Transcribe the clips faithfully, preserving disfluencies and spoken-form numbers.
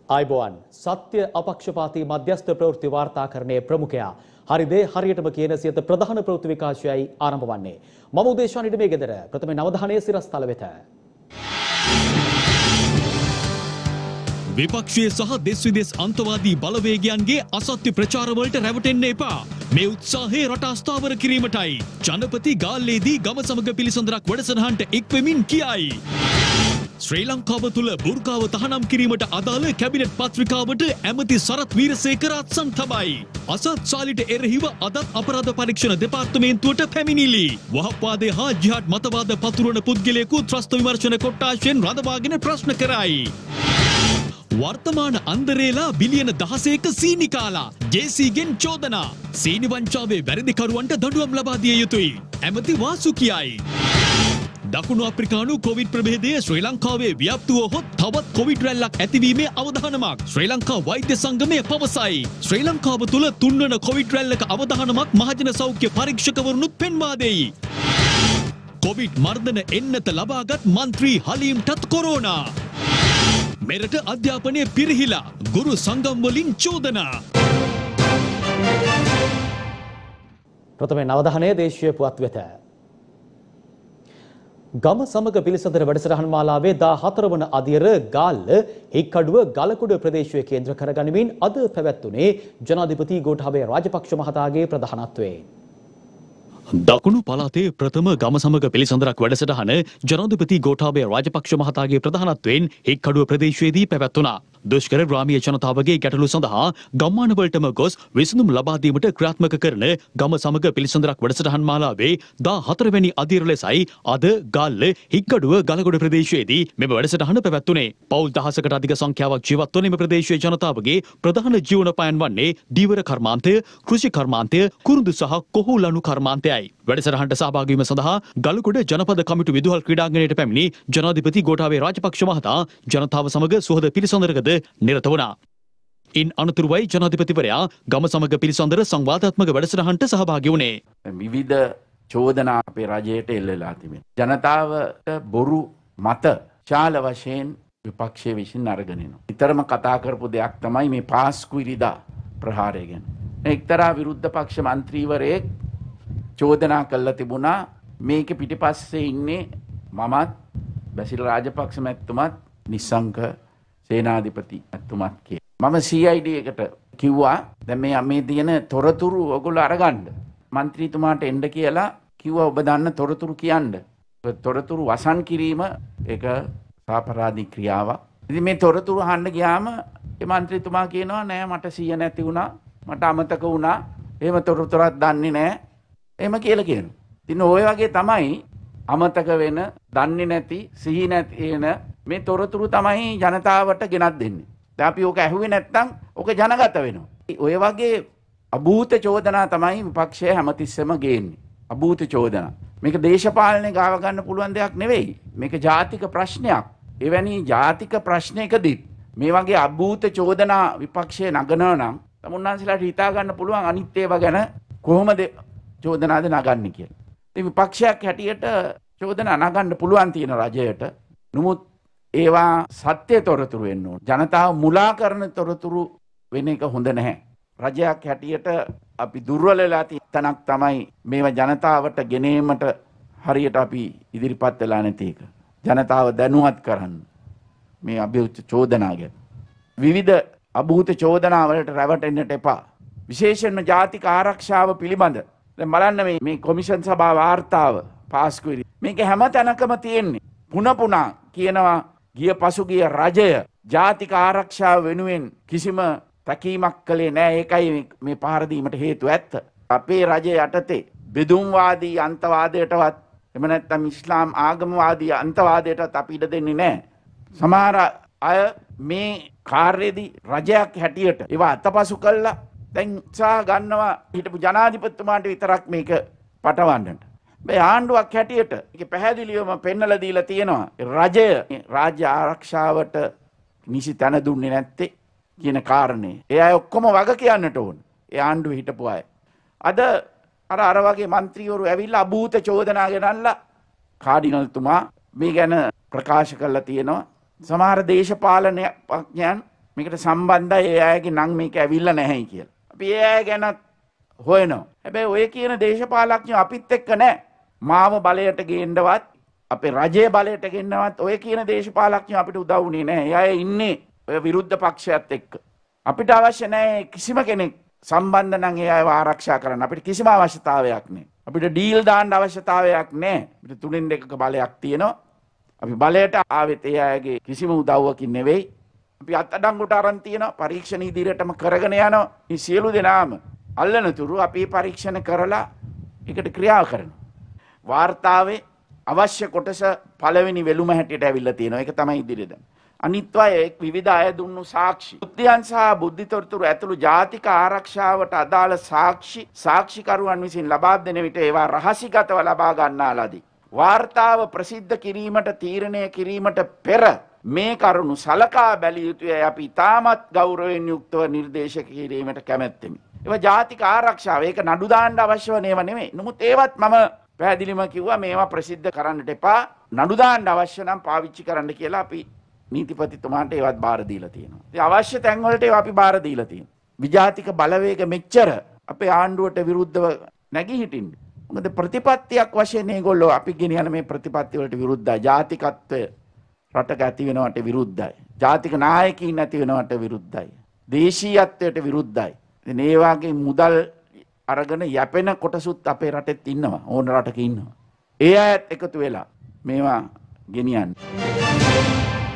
आइबोन सत्य अपक्षपाती मध्यस्थ प्रवृत्ति वार्ताकरणे प्रमुखया हरिदे हरियटම කියන සියත ප්‍රධාන ප්‍රවෘත්ති විකාශයයි ආරම්භ වන්නේ. මම උදේශානිට මේ ගෙදර ප්‍රථම නවධානයේ සිරස්තල වෙත. විපක්ෂයේ සහ දෙස් විදෙස් අන්තවාදී බලවේගයන්ගේ අසත්‍ය ප්‍රචාරවලට රැවටෙන්න එපා. මේ උත්සාහය රට අස්ථාවර කිරීමටයි ජනපති ගාල්ලේදී ගම සමග පිළිසඳරක් වැඩසටහනට එක්වෙමින් කියයි. ශ්‍රී ලංකාව තුළ බුර්කාව තහනම් කිරීමට අදාළ කැබිනට් පත්‍රිකාවට ඇමති සරත් වීරසේකර අත්සන් තබයි. අසත් සාලිට එරෙහිව අදත් අපරාධ පරීක්ෂණ දෙපාර්තමේන්තුවට පැමිණිලි. වහප්වාදය හා ජිහාඩ් මතවාද පතුරවන පුද්ගලයෙකු ත්‍රස්ත විමර්ශන කොට්ටාශයෙන් රඳවාගෙන ප්‍රශ්න කරයි. වර්තමාන අන්දරේලා බිලියන දහසයක සීනි කාලා ජේසීගෙන් චෝදනා. සීනි වංචාවේ වැරදිකරුවන්ට දඬුවම් ලබා දිය යුතුයි. ඇමති වාසු කියයි. දකුණු අප්‍රිකානු කොවිඩ් ප්‍රභේදය ශ්‍රී ලංකාවේ ව්‍යාප්ත වුවහොත් තවත් කොවිඩ් රැල්ලක් ඇතිවීමේ අවධානමක් ශ්‍රී ලංකා වෛද්‍ය සංගමය පවසයි. ශ්‍රී ලංකාව තුළ තුන්වන කොවිඩ් රැල්ලක අවධානමක් මහජන සෞඛ්‍ය පරීක්ෂකවරුනුත් පෙන්වා දෙයි. කොවිඩ් මර්ධන එන්නත ලබාගත් මන්ත්‍රී හලීම්ටත් කොරෝනා. මෙරට අධ්‍යාපනය පිරිහිලා ගුරු සංගම් වලින් චෝදනා. ප්‍රථම නවධානයේ දේශීය පුවත් වෙත. ගම සමග පිළිසඳර වැඩසටහන් මාලාවේ දාහතර වන අදියර ගාල්ල හික්කඩුව ගලකුඩ ප්‍රදේශයේ කේන්ද්‍ර කරගනිමින් අද පැවැත්වුණේ ජනාධිපති ගෝඨාභය රාජපක්ෂ මහතාගේ ප්‍රධානත්වයෙන්. දකුණු පළාතේ ප්‍රථම ගම සමග පිළිසඳරක් වැඩසටහන ජනාධිපති ගෝඨාභය රාජපක්ෂ මහතාගේ ප්‍රධානත්වයෙන් හික්කඩුව ප්‍රදේශයේදී පැවැත්වුණා. දුෂ්කර ග්‍රාමීය ජනතාවගේ ගැටලු සඳහා ගම්මානවලටම ගොස් විසඳුම් ලබා දීමට ක්‍රියාත්මක කරන ගම සමග පිළිසඳරක් වැඩසටහන් මාලාවේ දාහතර වෙනි අදියර ලෙසයි අද ගාල්ල හික්කඩුව ගලගොඩ ප්‍රදේශයේදී මෙම වැඩසටහන පැවැත්වුණේ. පවුල් දහසකට අධික සංඛ්‍යාවක් ජීවත් වන මේ ප්‍රදේශයේ ජනතාවගේ ප්‍රධාන ජීවනෝපායන් වන්නේ දීවර කර්මාන්තය, කෘෂි කර්මාන්තය, කුරුඳු සහ කොහුලනු කර්මාන්තයයි. වැඩසටහනට සහභාගී වීම සඳහා ගලගොඩ ජනපද කමිටු විදුහල් ක්‍රීඩාංගණයට පැමිණි ජනාධිපති ගෝඨාභය රාජපක්ෂ මහතා ජනතාව සමග සුහද පිළිසඳරකද නිරත වුණා. ඉන් අනතුරුවයි ජනාධිපතිවරයා ගම සමග පිළිසඳර සංවාදාත්මක වැඩසටහනට සහභාගී වුණේ. විවිධ චෝදනා අපේ රජයට එල්ලලා තිබෙනවා. ජනතාවට බොරු මත ශාල වශයෙන් විපක්ෂයේ විසින් අරගෙන එනවා. විතරම කතා කරපු දෙයක් තමයි මේ පාස්කු ඉරිදා ප්‍රහාරය ගැන. එක්තරා විරුද්ධ පක්ෂ මන්ත්‍රීවරයෙක් චෝදනා කළා තිබුණා මේක පිටිපස්සේ ඉන්නේ මමත් බැසිල් රාජපක්ෂ මැතිතුමත් නිස්සංක සේනාධිපති මැතිතුමත් කිය. මම සී අයි ඩී එකට කිව්වා දැන් මේ මේ තියෙන තොරතුරු ඔයගොල්ලෝ අරගන්න. മന്ത്രിතුමාට එන්න කියලා කිව්වා ඔබ දන්න තොරතුරු කියන්න. තොරතුරු වසන් කිරීම ඒක සාපරාධී ක්‍රියාවක්. ඉතින් මේ තොරතුරු අහන්න ගියාම ඒ മന്ത്രിතුමා කියනවා නෑ මට සිහිය නැති වුණා. මට අමතක වුණා. එහෙම තොරතුරක් දන්නේ නෑ. එහෙම කියලා කියනවා. ඉතින් ඔය වගේ තමයි අමතක වෙන, දන්නේ නැති, සිහි නැති එන මේ තොරතුරු තමයි ජනතාවට ගෙනත් දෙන්නේ. දැන් අපි ඕක ඇහුවේ නැත්නම් ඕක ජනගත වෙනවා. ඔය වගේ අභූත චෝදනා තමයි විපක්ෂය හැමතිස්සෙම ගේන්නේ. අභූත චෝදනා. මේක දේශපාලනේ ගාව ගන්න පුළුවන් දෙයක් නෙවෙයි. මේක ජාතික ප්‍රශ්නයක්. එවැනි ජාතික ප්‍රශ්නයකදී මේ වගේ අභූත චෝදනා විපක්ෂය නගනවා නම් තමුන්නාන්සලාට හිතා ගන්න පුළුවන් අනිත් ඒවා ගැන කොහොමද චෝදනාද නගන්නේ කියලා. ඉතින් විපක්ෂයක් හැටියට චෝදනා නගන්න පුළුවන් තියෙන රජයට. නමුත් ඒවා සත්‍ය තොරතුරු වෙන්න ඕන. ජනතාව මුලා කරන තොරතුරු වෙන එක හොඳ නැහැ. රජයක් හැටියට අපි දුර්වල වෙලා තියෙන තැනක් තමයි මේවා ජනතාවට ගෙනීමට හරියට අපි ඉදිරිපත් වෙලා නැති එක. ජනතාව දැනුවත් කරන්න මේ අභූත චෝදනා ගැන. විවිධ අභූත චෝදනා වලට රැවටෙන්නට එපා. විශේෂයෙන්ම ජාතික ආරක්ෂාව පිළිබඳ දැන් බලන්න මේ මේ කොමිෂන් සභා වාර්තාව පාස්කු ඉරි මේක හැම තැනකම තියෙන්නේ පුන පුනා කියනවා ගිය පසුගිය රජය ජාතික ආරක්ෂාව වෙනුවෙන් කිසිම තැකීමක් කළේ නැහැ. ඒකයි මේ පහර දීමට හේතුව ඇත්ත. අපේ රජය යටතේ බෙදුම්වාදී අන්තවාදයටවත් එහෙම නැත්නම් ඉස්ලාම් ආගමවාදී අන්තවාදයටවත් අපි ඉඩ දෙන්නේ නැහැ. සමහර අය මේ කාර්යයේදී රජයක් හැටියට ඒවා අතපසු කළා දැන් උත්සාහ ගන්නවා හිටපු ජනාධිපතිතුමාට විතරක් මේක පටවන්නට. මේ ආණ්ඩුවක් හැටියට ඒක පැහැදිලිවම පෙන්නලා දීලා තියෙනවා. රජය රාජ්‍ය ආරක්ෂාවට නිසි තැන දුන්නේ නැත්තේ කියන කාරණේ. ඒ අය ඔක්කොම වග කියන්නට ඕන. ඒ ආණ්ඩුවේ හිටපු අය. අද අර අර වගේ മന്ത്രിවරු ඇවිල්ලා අභූත චෝදනා ගෙනල්ලා කාඩිනල්තුමා මේ ගැන ප්‍රකාශ කරලා තියෙනවා. සමහර දේශපාලනඥයන් මේකට සම්බන්ධයි ඒ අයගේ නම් මේක ඇවිල්ලා නැහැයි කියලා. අපි ඒ අය ගැන හොයනවා. හැබැයි ඔය කියන දේශපාලඥයෝ අපිත් එක්ක නැහැ. මාව බලයට ගේන්නවත් අපේ රජයේ බලයට ගෙන්නවත් ඔය කියන දේශපාලඥයෝ අපිට උදව් වුණේ නැහැ. ඒ අය ඉන්නේ ඔය විරුද්ධ පක්ෂයත් එක්ක. අපිට අවශ්‍ය නැහැ කිසිම කෙනෙක් සම්බන්ධ නම් ඒ අයව ආරක්ෂා කරන්න. අපිට කිසිම අවශ්‍යතාවයක් නැහැ. අපිට ඩීල් දාන්න අවශ්‍යතාවයක් නැහැ. අපිට තුනෙන් දෙකක බලයක් තියෙනවා. අපි බලයට ආවෙත් ඒ අයගේ කිසිම උදව්වකින් නෙවෙයි. අපි අත්අඩංගුවට අරන් තියෙනවා. පරීක්ෂණ ඉදිරියටම කරගෙන යනවා. මේ සියලු දෙනාම අල්ලනතුරු අපි පරීක්ෂණ කරලා ඒකට ක්‍රියා කරනවා. වාර්තාවේ අවශ්‍ය කොටස පළවෙනි වෙලුම හැටියට ඇවිල්ලා තියෙනවා. ඒක තමයි ඉදිරියට. අනිත්වය විවිධ අය දුන්නු සාක්ෂි. බුද්ධයන් සහ බුද්ධිතොරතුරු ඇතුළු ජාතික ආරක්ෂාවට අදාළ සාක්ෂි සාක්ෂිකරුවන් විසින් ලබා දෙන විට ඒවා රහසිගතව ලබා ගන්නාලාදී. වාර්තාව ප්‍රසිද්ධ කිරීමට තීරණය කිරීමට පෙර මේ කරුණු සලකා බැලිය යුතුයි. අපි ඉතාමත් ගෞරවයෙන් යුක්තව නිර්දේශ කිරීමට කැමැත්තෙමි. ඒවා ජාතික ආරක්ෂාව. ඒක නඩු දාන්න අවශ්‍යව නේව නෙමෙයි. නමුත් ඒවත් මම පැහැදිලිම කිව්වා මේවා ප්‍රසිද්ධ කරන්නට එපා. නඩු දාන්න අවශ්‍ය නම් පාවිච්චි කරන්න කියලා අපි නීතිපතිතුමාන්ට ඒවත් බාර දීලා තියෙනවා. ඉතින් අවශ්‍ය තැන් වලට ඒවා අපි බාර දීලා තියෙනවා. විජාතික බලවේග මෙච්චර අපේ ආණ්ඩුවට විරුද්ධව නැගී හිටින්නේ. මොකද ප්‍රතිපත්තියක් වශයෙන් මේගොල්ලෝ අපි ගෙනියන මේ ප්‍රතිපත්ති වලට විරුද්ධයි. ජාතිකත්වය රටක ඇති වෙනවට විරුද්ධයි. ජාතික නායකයින් නැති වෙනවට විරුද්ධයි. දේශීයත්වයට විරුද්ධයි. ඉතින් ඒ වගේ මුදල් අරගෙන යැපෙන කොටසුත් අපේ රටෙත් ඉන්නවා. ඕන රටක ඉන්නවා. ඒ අයත් එකතු වෙලා මේවා ගෙනියන්නේ.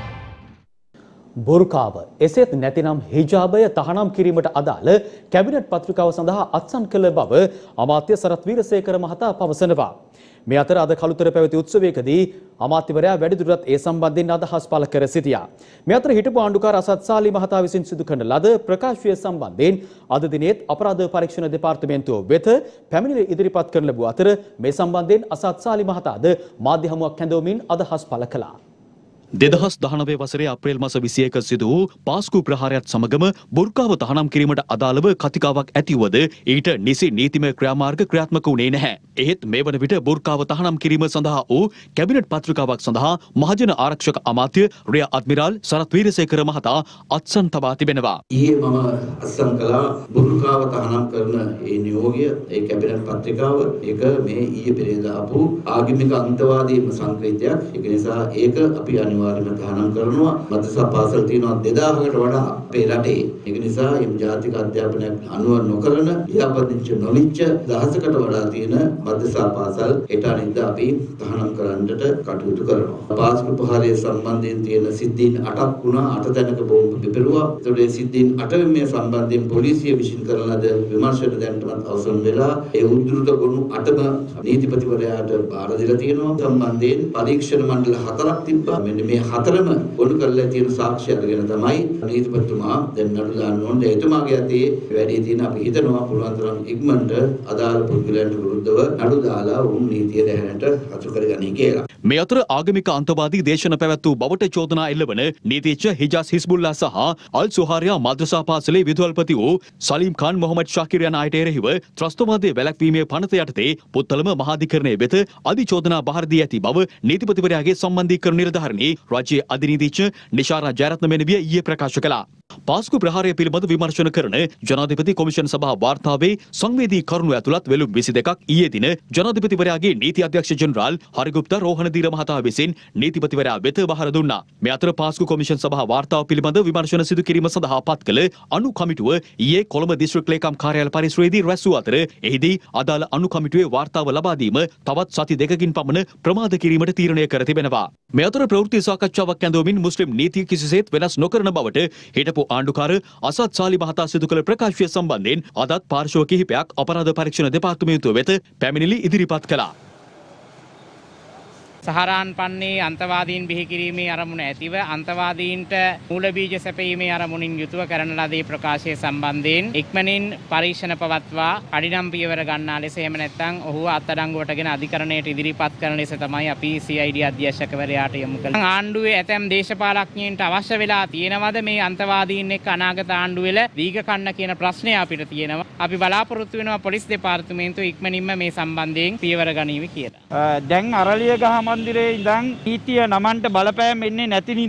බොරුකාව එසේත් නැතිනම් හිජාබය තහනම් කිරීමට අදාළ කැබිනට් පත්‍රිකාව සඳහා අත්සන් කළ බව අමාත්‍ය සරත් වීරසේකර මහතා පවසනවා. මේ අතර අද කළුතර පැවති උත්සවයකදී අමාත්‍යවරයා වැඩිදුරටත් ඒ සම්බන්ධයෙන් අදහස් පළ කර සිටියා. මේ අතර හිටපු ආණ්ඩුකාර අසත් සාලි මහතා විසින් සිදු කරන ලද ප්‍රකාශය සම්බන්ධයෙන් අද දිනේත් අපරාධ පරීක්ෂණ දෙපාර්තමේන්තුව වෙත පැමිණිලි ඉදිරිපත් කරන ලැබුව අතර මේ සම්බන්ධයෙන් අසත් සාලි මහතාද මාධ්‍ය හමුවක් කැඳවමින් අදහස් පළ කළා. දෙදහස් දහනවය වසරේ අප්‍රේල් මාස විසියක සිදු වූ පාස්කු ප්‍රහාරයත් සමගම බොරුකාව තහනම් කිරීමට අදාළව කතිකාවක් ඇතිවද ඊට නිසි නීතිමය ක්‍රියාමාර්ග ක්‍රියාත්මක වුණේ නැහැ. එහෙත් මේ වන විට බොරුකාව තහනම් කිරීම සඳහා වූ කැබිනට් පත්‍රිකාවක් සඳහා මහජන ආරක්ෂක අමාත්‍ය රියා අද්මිරාල් සරත් වීරසේකර මහතා අත්සන් තබා තිබෙනවා. ඊයේ මම අත්සන් කළා බොරුකාව තහනම් කරන ඒ නියෝගය, ඒ කැබිනට් පත්‍රිකාව. ඒක මේ ඊයේ පෙරේදා ආපු ආගමික අන්තවාදී සංකේතයක්. ඒක නිසා ඒක අපි අනිවාර්යයෙන්ම තහනම් කරනවා. මද්‍රසා පාසල් තියෙනවා දෙදාහකට වඩා අපේ රටේ. ඒක නිසා මේ ජාතික අධ්‍යාපනයක් අනුව නොකරන ලියාපදිංචි නොවිච්ච දහසකට වඩා තියෙන මද්‍රසා පාසල් හෙට අනිද්දා අපි තහනම් කරන්නට කටයුතු කරනවා. පාස්කු ප්‍රහාරය සම්බන්ධයෙන් තියෙන සිද්ධීන් අටක් වුණා. අට තැනක බෝම්බ පිපිරුවා. ඒතකොට මේ සිද්ධීන් අටෙන් මේ සම්බන්ධයෙන් පොලිසිය විසින් කරන ලද විමර්ශන දැනටමත් අවසන් වෙලා ඒ උද්දෘත ගොනු අටම නීතිපතිවරයාට බාර දීලා තියෙනවා. සම්බන්ධයෙන් පරීක්ෂණ මණ්ඩල හතරක් තිබ්බා. මෙන්න මේ හතරම ගොනු කරලා තියෙන සාක්ෂි අරගෙන තමයි නීතිපතිතුමා දැන් නඩු දාන්න ඕනේ. එතුමාගේ අතේ වැඩි තියෙන අපි හිතනවා පුළුවන් තරම් ඉක්මනට අදාළ පුද්ගලයන්ට විරුද්ධව නඩු දාලා උන් නීතිය දැහැනට අසු කරගනී කියලා. මේ අතර ආගමික අන්තවාදී දේශන පැවැත් වූ බවට චෝදනා එල්ලවන නීතිඥ හිජාස් හිස්බුල්ලා සහ අල් සුහාරියා මද්‍රසා පාසලේ විදුහල්පති වූ සලීම් ખાන් මොහමඩ් ශාකිර් යන අයට එරෙහිව ත්‍රස්තවාදයේ වැළැක්වීමේ පනත යටතේ පුත්තලම මහාධිකරණයේ වෙත අධිචෝදනා බහර දී ඇති බව නීතිපතිවරයාගේ සම්බන්ධීකරණ නිලධාරණී රාජ්‍ය අධිනීතිඥ නිශාරා ජයරත්න මෙනවිය ඊයේ ප්‍රකාශ කළා. පාස්කු ප්‍රහාරය පිළිබඳ විමර්ශන කරන ජනාධිපති කොමිෂන් සභා වාර්තාවේ සංවේදී කරුණු ඇතුළත් වෙලුම් විසි දෙකක් ඊයේ දින ජනාධිපතිවරයාගේ නීති අධ්‍යක්ෂ ජෙනරාල් හරිගුප්ත රෝහණදීර මහතා විසින් නීතිපතිවරයා වෙත බහර දුන්නා. මේ අතර පාස්කු කොමිෂන් සභා වාර්තාව පිළිබඳ විමර්ශන සිදු කිරීම සඳහා පත් කළ අනු කමිටුව ඊයේ කොළඹ දිස්ත්‍රික් ලේකම් කාර්යාල පරිසරයේදී රැස් වූ අතර එහිදී අදාළ අනු කමිටුවේ වාර්තාව ලබා දීම තවත් සති දෙකකින් පමණ ප්‍රමාද කිරීමට තීරණය කර තිබෙනවා. මේ අතර ප්‍රවෘත්ති සාකච්ඡාවක් ඇඳවමින් මුස්ලිම් නීතිය කිසිසේත් වෙනස් නොකරන බවට හිටපු ආණ්ඩුකාර අසත් සාලි මහතා සිදු කළ ප්‍රකාශය සම්බන්ධයෙන් අදත් පාර්ශ්ව කිහිපයක් අපරාධ පරීක්ෂණ දෙපාර්තමේන්තුව වෙත පැමිණිලි ඉදිරිපත් කළා. සහරාන් පන්නේ අන්තවාදීන් බිහි කිරීමේ අරමුණ ඇතිව අන්තවාදීන්ට මූල බීජ සැපීමේ අරමුණින් යුතුව කරන ලදී ප්‍රකාශය සම්බන්ධයෙන් ඉක්මනින් පරීක්ෂණ පවත්වා කඩිනම් පියවර ගන්නා ලෙස එහෙම නැත්නම් ඔහුව අත්අඩංගුවටගෙන අධිකරණයට ඉදිරිපත් කරන ලෙස තමයි අපි සී අයි ඩී අධ්‍යක්ෂකවරයාට යොමු කළේ. ආණ්ඩුවේ ඇතැම් දේශපාලඥයින්ට අවශ්‍ය වෙලා තියෙනවද මේ අන්තවාදීන් එක්ක අනාගත ආණ්ඩුවෙල දීග කන්න කියන ප්‍රශ්නය අපිට තියෙනවා. අපි බලාපොරොත්තු වෙනවා පොලිස් දෙපාර්තමේන්තුව ඉක්මනින්ම මේ සම්බන්ධයෙන් පියවර ගනීවි කියලා. දැන් අරලියගහ මන්දිරේ ඉඳන් නීතිය නමන්ට බලපෑම් එන්නේ නැති නිසා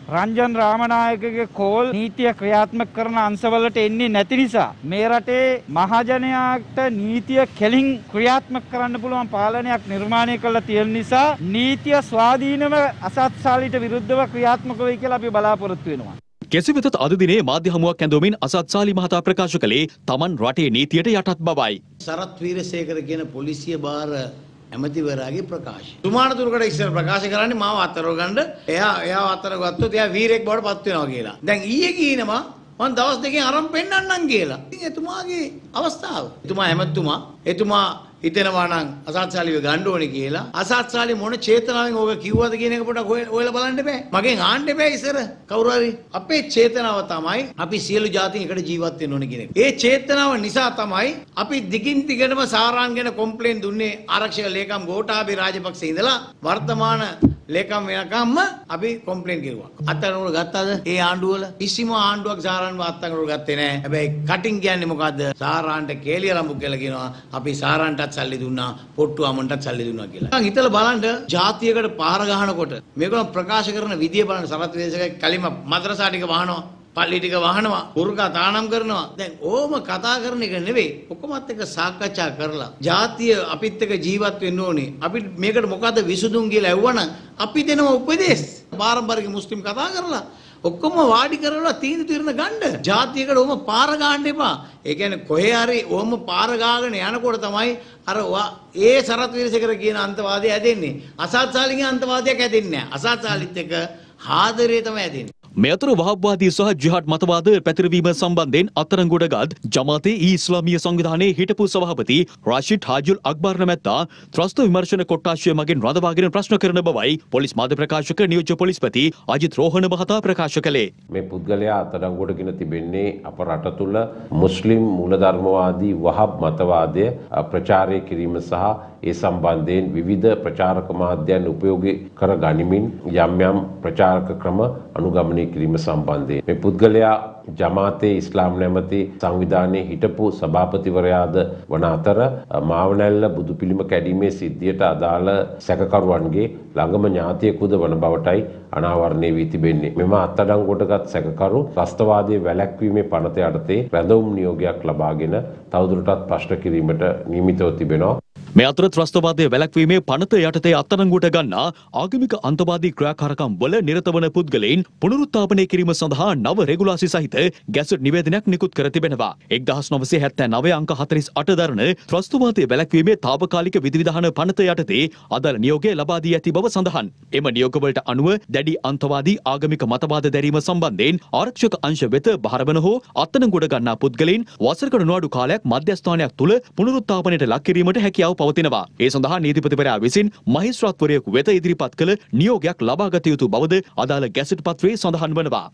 රංජන් රාමනායකගේ කෝල් නීතිය ක්‍රියාත්මක කරන අංශවලට එන්නේ නැති නිසා මේ රටේ මහජනයාට නීතිය කෙලින් ක්‍රියාත්මක කරන්න පුළුවන් පාලනයක් නිර්මාණය කරලා තියෙන නිසා නීතිය ස්වාධීනව අසත්සාලිට විරුද්ධව ක්‍රියාත්මක වෙයි කියලා අපි බලාපොරොත්තු වෙනවා. කෙසේ වෙතත් අද දිනේ මාධ්‍ය හමුවක් ඇඳවමින් අසත්සාලි මහතා ප්‍රකාශ කළේ තමන් රටේ නීතියට යටත් බවයි. සරත් වීරසේකර කියන පොලිසිය බාර ඇමතිවරයාගේ ප්‍රකාශය. තුමාන තුනකට ඉස්සර ප්‍රකාශ කරන්නේ මාව අත්තරව ගන්න. එයා එයාව අත්තරව ගත්තොත් එයා වීරෙක් බවට පත් වෙනවා කියලා. දැන් ඊයේ කියනවා මම දවස් දෙකෙන් අරන් පෙන්නන්නම් කියලා. ඉතින් එතුමාගේ අවස්ථාව. එතුමා ඇමතුමා එතුමා හිතෙනවා නම් අසත්සාලිව ගන්න ඕනේ කියලා. අසත්සාලි මොන චේතනාවෙන් ඕක කිව්වද කියන එක පොඩක් හොයලා බලන්න බෑ. මගෙන් ආන්න බෑ ඉස්සර කවුරු හරි. අපේ චේතනාව තමයි අපි සියලු ජාතීන් එකට ජීවත් වෙන්න ඕනේ කියන එක. ඒ චේතනාව නිසා තමයි අපි දිගින් දිගටම සාරාංගන කොම්ප්ලේන් දුන්නේ ආරක්ෂක ලේකම් ගෝඨාභය රාජපක්ෂ ඉඳලා වර්තමාන ලේකම් වෙනකම්ම අපි කොම්ප්ලේන් කරුවා. අත්අඩංගුවට ගත්තද? ඒ ආණ්ඩුව වල කිසිම ආණ්ඩුවක් සාරාංගව අත්අඩංගුවට ගත්තේ නැහැ. හැබැයි කටින් කියන්නේ මොකද්ද? සාරාන්ට කේලිය ලම්බු කියලා කියනවා. අපි සාරාන්ටත් සල්ලි දුන්නා, පොට්ටු අමන්ටත් සල්ලි දුන්නා කියලා. දැන් හිතලා බලන්න ජාතියකට පාර ගහනකොට මේගොල්ලෝ ප්‍රකාශ කරන විදිය බලන්න සරත් වේදේශකයි කලින්ම මද්රසා ටික වහනවා. පල්ලි ටික වහනවා, පුරුකා තානම් කරනවා. දැන් ඕම කතා කරන එක නෙවෙයි. ඔක්කොමත් එක්ක සාකච්ඡා කරලා ජාතිය අපිත් එක්ක ජීවත් වෙන්න ඕනේ. අපි මේකට මොකද්ද විසඳුම් කියලා ඇහුවනම් අපි දෙනවා උපදේශ. පාරම්පරික මුස්ලිම් කතා කරලා ඔක්කොම වාඩි කරලා තීන්දුව తీරන ගන්න. ජාතියකට ඕම පාර ගන්න එපා. ඒ කියන්නේ කොහේ හරි ඕම පාර ගාගෙන යනකොට තමයි අර ඒ සරත් වීරසේකර කියන අන්තවාදය ඇදෙන්නේ. අසත්සාලිගේ අන්තවාදයක් ඇදෙන්නේ නැහැ. අසත්සාලිත් එක්ක හාදරේ තමයි ඇදෙන්නේ. මේ අතර වහබ්වාදී සහ ජිහාඩ් මතවාද පැතිරවීම සම්බන්ධයෙන් අත්අඩංගුවටගත් ජමාතේ ඊ ඉස්ලාමීය සංවිධානයේ හිටපු සභාපති රාෂිඩ් හාජුල් අක්බර් නැමැත්තා ත්‍රස්ත විමර්ශන කොට්ටාශය මගින් රඳවාගෙන ප්‍රශ්න කරන බවයි පොලිස් මාධ්‍ය ප්‍රකාශක නියෝජ්‍ය පොලිස්පති අජිත් රෝහණ මහතා ප්‍රකාශ කළේ. මේ පුද්ගලයා අත්අඩංගුවටගෙන තිබෙන්නේ අප රට තුළ මුස්ලිම් මූලධර්මවාදී වහබ් මතවාදය ප්‍රචාරය කිරීම සහ ඒ සම්බන්ධයෙන් විවිධ ප්‍රචාරක මාධ්‍යයන් උපයෝගී කර ගනිමින් යම් යම් ප්‍රචාරක ක්‍රම අනුගමනය කිරීම සම්බන්ධයෙන් මේ පුද්ගලයා ජමාතේ ඉස්ලාම් නැමැති සංවිධානයේ හිටපු සභාපතිවරයාද වන අතර මාවනැල්ල බුදු පිළිම කැඩීමේ සිද්ධියට අදාළ සැකකරුවන්ගේ ළඟම ඥාතියෙකුද වන බවටයි අනාවරණය වී තිබෙන්නේ. මෙම අත්අඩංගුවටගත් සැකකරු ත්‍රස්තවාදයේ වැළැක්වීමේ පනත යටතේ රැඳවුම් නියෝගයක් ලබාගෙන තවදුරටත් ප්‍රශ්න කිරීමට නියමිතව තිබෙනවා. මේ අතර ත්‍රස්තවාදයේ වැළැක්වීමේ පනත යටතේ අත්අඩංගුවට ගන්නා ආගමික අන්තවාදී ක්‍රියාකාරකම් වල නිරත වන පුද්ගලයන් පුනරුත්ථාපනය කිරීම සඳහා නව රෙගුලාසි සහිත ගැසට් නිවේදනයක් නිකුත් කර තිබෙනවා. එක්දහස් නවසිය හැත්තෑ නවය අංක හතළිස් අට දරන ත්‍රස්තවාදයේ වැළැක්වීමේ තාවකාලික විධිවිධාන පනත යටතේ අදාළ නියෝගය ලබා දී ඇති බව සඳහන්. එම නියෝගවලට අනුව දැඩි අන්තවාදී ආගමික මතවාද දැරීම සම්බන්ධයෙන් ආරක්ෂක අංශ වෙත බහර වන හෝ අත්අඩංගුවට ගන්නා පුද්ගලයන් වසරකට නොඅඩු කාලයක් මධ්‍යස්ථානයක් තුළ පුනරුත්ථාපනයට ලක් කිරීමට හැකියාව පවතිනවා. ඒ සඳහා නීතිපතිවරයා විසින් මහේස්ත්‍රාත්වරයෙකු වෙත ඉදිරිපත් කළ නියෝගයක් ලබාගත යුතු බවද අදාළ ගැසට් පත්‍රයේ සඳහන් වනවා.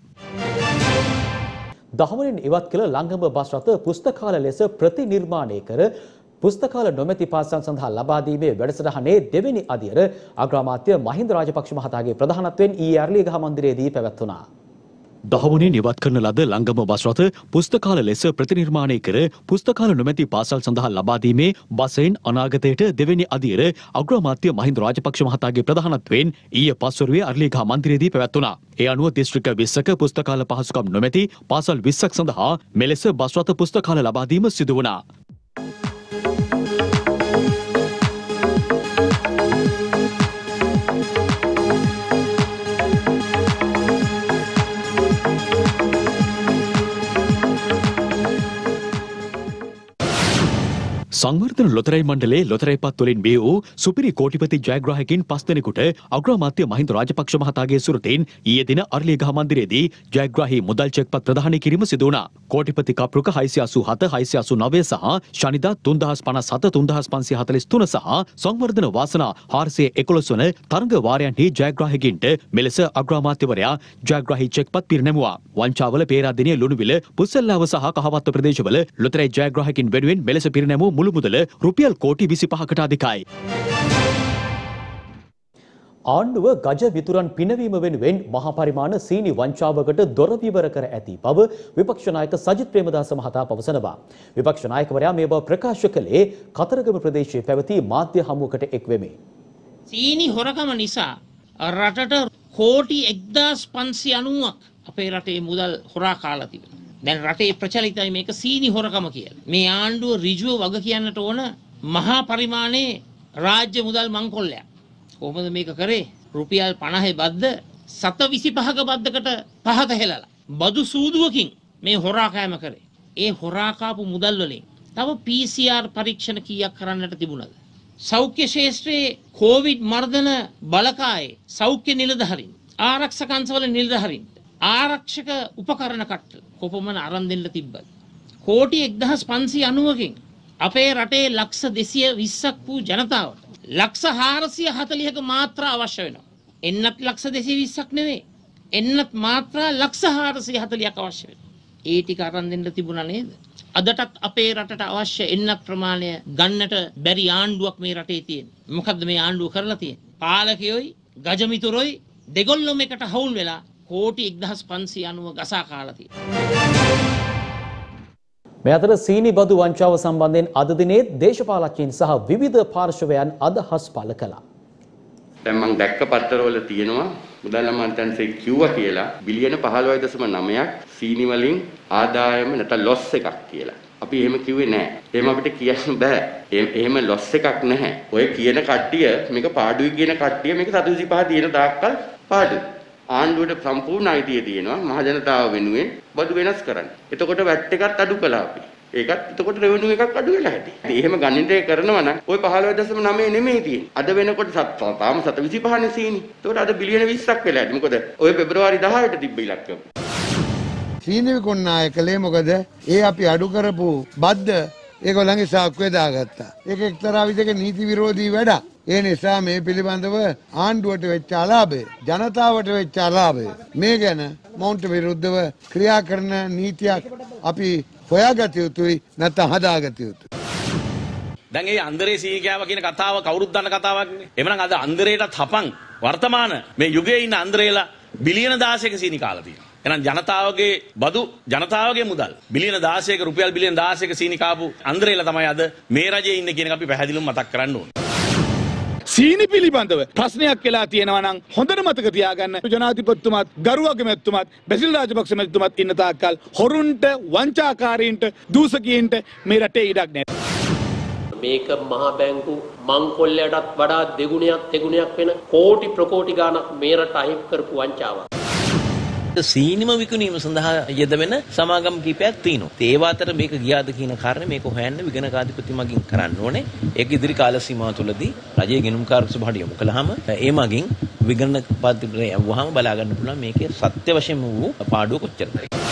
දහවනින් ඉවත් කළ ලංගම බස් රථ පුස්තකාල ලෙස ප්‍රතිනිර්මාණය කර පුස්තකාල නොමැති පාසල් සඳහා ලබා දීමේ වැඩසටහනේ දෙවෙනි අදියර අග්‍රාමාත්‍ය මහින්ද රාජපක්ෂ මහතාගේ ප්‍රධානත්වයෙන් ඊයේ අරලියගහ මන්දිරයේදී පැවැත්වුණා. දහවනින් ඉවත් කරන ලද ලංගම බස් රථ පුස්තකාල ලෙස ප්‍රතිනිර්මාණය කර පුස්තකාල නොමැති පාසල් සඳහා ලබා දීමේ බසෙන් අනාගතයට දෙවෙනි අදියර අග්‍රාමාත්‍ය මහින්ද රාජපක්ෂ මහතාගේ ප්‍රධානත්වයෙන් ඊයේ පස්වරුවේ අරලියගහ මන්දිරයේදී පැවැත්වුණා. ඒ අනුව දිස්ත්‍රික්ක විස්සක පුස්තකාල පහසුකම් නොමැති පාසල් විස්සක් සඳහා මෙලෙස බස් රථ පුස්තකාල ලබා දීම සිදු වුණා. සංවර්ධන ලොතරැයි මණ්ඩලයේ ලොතරැයි පත් වලින් බිහි වූ සුපිරි කෝටිපති ජයග්‍රාහකයින් පස් දෙනෙකුට අග්‍රාමාත්‍ය මහින්ද රාජපක්ෂ මහතාගේ සුරතින් ඊයේ දින අරලියගහ මන්දිරයේදී ජයග්‍රාහී මුදල් චෙක්පත් ප්‍රදානය කිරීම සිදු වුණා. කෝටිපති කප්රුක හයසිය අසූ හත හයසිය අසූ නවය සහ ශනිදා තුන්දහස් පනස් හත තුන්දහස් පන්සිය හතළිස් තුන සහ සංවර්ධන වාසනා හාරසිය එකොළොස් වන තරඟ වාරයන්හි ජයග්‍රාහකයින්ට මෙලෙස අග්‍රාමාත්‍යවරයා ජයග්‍රාහී චෙක්පත් පිරිනැමුවා. වංචාවල පේරාදෙණිය ලුණුවිල පුස්සල්ලාව සහ කහවත්ත ප්‍රදේශවල ලොතරැයි ජයග්‍රාහකයින් වෙනුවෙන් මෙලෙස පිරිනැමූ මුළු මුදල රුපියල් කෝටි විසිපහකට අධිකයි. ආණ්ඩුව ගජ විතුරන් පිනවීම වෙනුවෙන් මහා පරිමාණ සීනි වංචාවකට දොර විවර කර ඇති බව විපක්ෂ නායක සජිත් ප්‍රේමදාස මහතා පවසනවා. විපක්ෂ නායකවරයා මේ බව ප්‍රකාශ කළේ කතරගම ප්‍රදේශයේ පැවති මාධ්‍ය හමුවකට එක් වෙමින්. සීනි හොරකම නිසා රටට කෝටි එක්දාස් පන්සිය අනූවක් අපේ රටේ මුදල් හොරා කාලා තිබෙනවා. දැන් රටේ ප්‍රචලිතයි මේක සීනි හොරකම කියලා. මේ ආණ්ඩුව ඍජුව වග කියන්නට ඕන මහා පරිමාණයේ රාජ්‍ය මුදල් මංකොල්ලයක්. කොහොමද මේක කරේ? රුපියල් පනහේ බද්ද සත විසිපහක බද්දකට පහත හෙලලා බදු සූදුවකින් මේ හොරා කෑම කරේ. ඒ හොරා කාපු මුදල් වලින් තව පී සී ආර් පරීක්ෂණ කීයක් කරන්නට තිබුණද? සෞඛ්‍ය ශාස්ත්‍රයේ කොවිඩ් මර්ධන බලකායේ සෞඛ්‍ය නිලධාරීන්, ආරක්ෂක අංශවල නිලධාරීන්, ආරක්ෂක උපකරණ කට්ටල කොපමණ අරන් දෙන්න තිබ්බද? කෝටි එක්දහස් පන්සිය අනූවකින් අපේ රටේ ලක්ෂ දෙසිය විස්සක් වූ ජනතාවට ලක්ෂ හාරසිය හතළිහක මාත්‍රා අවශ්‍ය වෙනවා. එන්නත් ලක්ෂ දෙසිය විස්සක් නෙවෙයි. එන්නත් මාත්‍රා ලක්ෂ හාරසිය හතළිහක් අවශ්‍ය වෙනවා. ඒ ටික අරන් දෙන්න තිබුණා නේද? අදටත් අපේ රටට අවශ්‍ය එන්නත් ප්‍රමාණය ගන්නට බැරි ආණ්ඩුවක් මේ රටේ තියෙනවා. මොකද්ද මේ ආණ්ඩුව කරලා තියෙන්නේ? පාලකයෝයි ගජමිතුරොයි දෙගොල්ලොම එකට හවුල් වෙලා කෝටි එක්දහස් පන්සිය අනූව ගසා කාලා තියෙනවා. මේ අතර සීනි බදු වංචාව සම්බන්ධයෙන් අද දිනේ දේශපාලකයන් සහ විවිධ පාර්ශවයන් අදහස් පළ කළා. දැන් මම දැක්ක පත්තරවල තියෙනවා මුදල් අමාත්‍යාංශය කිව්වා කියලා බිලියන පහළොවයි දශම නවයක් සීනි වලින් ආදායම නැත්නම් ලොස් එකක් කියලා. අපි එහෙම කිව්වේ නෑ. එහෙම අපිට කියන්න බෑ. එහෙම ලොස් එකක් නැහැ. ඔය කියන කට්ටිය මේක පාඩුයි කියන කට්ටිය මේක සත විසිපහ දින දායකල් පාඩුයි. ආණ්ඩුවට සම්පූර්ණ අයිතිය තියෙනවා මහ ජනතාව වෙනුවෙන් බදු වෙනස් කරන්න. එතකොට වැට් එකත් අඩු කළා අපි. ඒකත් එතකොට රෙවෙනියු එකක් අඩු වෙලා හැටි. එහෙම ගණිතය කරනවා නම් ওই පහළොව දශම නවය නෙමෙයි තියෙන්නේ. අද වෙනකොට තාම සත විසිපහ නේ සීනි. එතකොට අද බිලියන විස්සක් වෙලා ඇති. මොකද ඔය පෙබරවාරි දහයට තිබ්බ ඉලක්කම. සීනි විකුණනාය කලේ මොකද? ඒ අපි අඩු කරපු බද්ද ඒගොල්ලන්ගේ සාක්කුවේ දාගත්තා. ඒක එක්තරා විදිහක නීති විරෝධී වැඩක්. ඒ නිසා මේ පිළිබඳව ආණ්ඩුවට වෙච්ච අලාභය, ජනතාවට වෙච්ච අලාභය මේ ගැන මොවුන්ට විරුද්ධව ක්‍රියා කරන නීතියක් අපි හොයාගත යුතුයි නැත්නම් හදාගත යුතුයි. දැන් මේ අන්දරේ සීනි කෑවා කියන කතාව කවුරුත් දන්න කතාවක් නේ. එhmenan අද අන්දරේටත් හපන් වර්තමාන මේ යුගයේ ඉන්න අන්දරේලා බිලියන දාසයක සීනි කාලා තියෙනවා. එහෙනම් ජනතාවගේ බදු ජනතාවගේ මුදල් බිලියන දාසයක රුපියල් බිලියන දාසයක සීනි කාපු අන්දරේලා තමයි අද මේ රජයේ ඉන්නේ කියන එක අපි පැහැදිලිවම මතක් කරන්න ඕනේ. සීනි පිළිබඳව ප්‍රශ්නයක් වෙලා තියෙනවා නම් හොඳට මතක තියාගන්න ජනාධිපතිතුමාත් ගරුවගේ මැතිතුමාත් බැසිල් රාජපක්ෂ මැතිතුමාත් ඉන්න තාක්කල් හොරුන්ට වංචාකාරීන්ට දූෂකයින්ට මේ රටේ ඉඩක් නැහැ. මේක මහා බැංකු මංකොල්ලයටත් වඩා දෙගුණයක් තෙගුණයක් වෙන කෝටි ප්‍රකෝටි ගාණක් මේ රට අහිමි කරපු වංචාවක්. සීනිම විකුණීම සඳහා යෙදවෙන සමාගම් කිහිපයක් තියෙනවා. ඒව අතර මේක ගියාද කියන කාරණේ මේක හොයන්න විගණකාධිපති මගින් කරන්න ඕනේ. ඒක ඉදිරි කාල සීමාව තුළදී රජයේ ගෙනුම්කාරක සභාවට යොමු කළාම ඒ මගින් විගණකාධිපති වහම බලා ගන්න පුළුවන් මේකේ සත්‍ය වශයෙන්ම වූ පාඩුව කොච්චරද.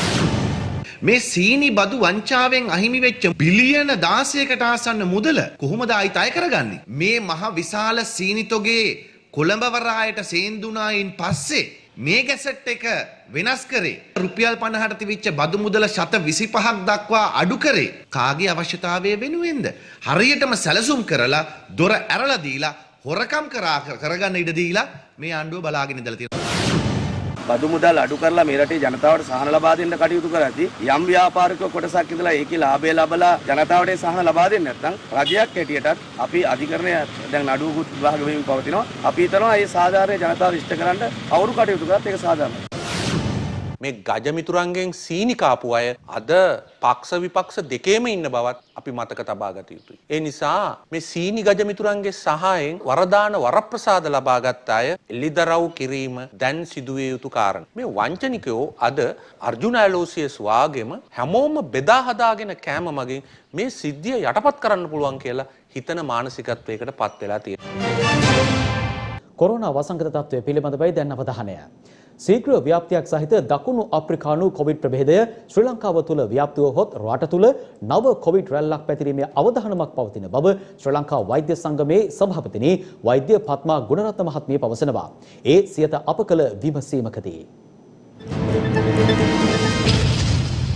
මේ සීනි බදු වංචාවෙන් අහිමි වෙච්ච බිලියන දාසයකට ආසන්න මුදල කොහොමද ආයිත් අය කරගන්නේ? මේ මහ විශාල සීනි තොගේ කොළඹ වරායට සේන්දුනායින් පස්සේ මේ ගැසට් එක වෙනස් කරේ රුපියල් පනහට තිබිච්ච බදු මුදල ශත විසිපහක් දක්වා අඩු කරේ කාගේ අවශ්‍යතාවය වෙනුවෙන්ද? හරියටම සැලසුම් කරලා දොර ඇරලා දීලා හොරකම් කරා කරගන්න ඉඩ දීලා මේ ආණ්ඩුව බලාගෙන ඉඳලා තියෙනවා. බදු මුදල් අඩු කරලා මේ රටේ ජනතාවට සහන ලබා දෙන්න කටයුතු කරද්දී යම් ව්‍යාපාරිකව කොටසක් ඉඳලා ඒකේ ලාභය ලබලා ජනතාවට සහන ලබා දෙන්නේ නැත්නම් රජයක් හැටියටත් අපි අධිකරණය දැන් නඩුවකුත් විභාග වෙමින් පවතිනවා. අපි හිතනවා මේ සාධාරණ ජනතාව ඉෂ්ට කරන්න කවුරු කටයුතු කරත් ඒක සාධාරණයි. මේ ගජමිතුරන්ගෙන් සීනි කාපු අය අද පක්ෂ විපක්ෂ දෙකේම ඉන්න බවත් අපි මතක තබා ගත යුතුයි. ඒ නිසා මේ සීනි ගජමිතුරන්ගේ සහායෙන් වරදාන වරප්‍රසාද ලබාගත් අය එළිදරව් කිරීම දැන් සිදුවිය යුතු කාරණා. මේ වංචනිකයෝ අද අර්ජුන ඇලෝසියස් වාගේම හැමෝම බෙදා හදාගෙන කෑම මගින් මේ සිද්ධිය යටපත් කරන්න පුළුවන් කියලා හිතන මානසිකත්වයකට පත් වෙලා තියෙනවා. කොරෝනා වසංගත තත්ත්වය පිළිබඳවයි දැන් අවධානය. ශීඝ්‍ර ව්‍යාප්තියක් සහිත දකුණු අප්‍රිකානු කොවිඩ් ප්‍රභේදය ශ්‍රී ලංකාව තුළ ව්‍යාප්ත වූහොත් රට තුළ නව කොවිඩ් රැල්ලක් පැතිරීමේ අවධානමක් පවතින බව ශ්‍රී ලංකා වෛද්‍ය සංගමේ සභාපතිනි වෛද්‍ය පත්මා ගුණරත්න මහත්මිය පවසනවා. ඒ සියත අප කළ විමසීමකදී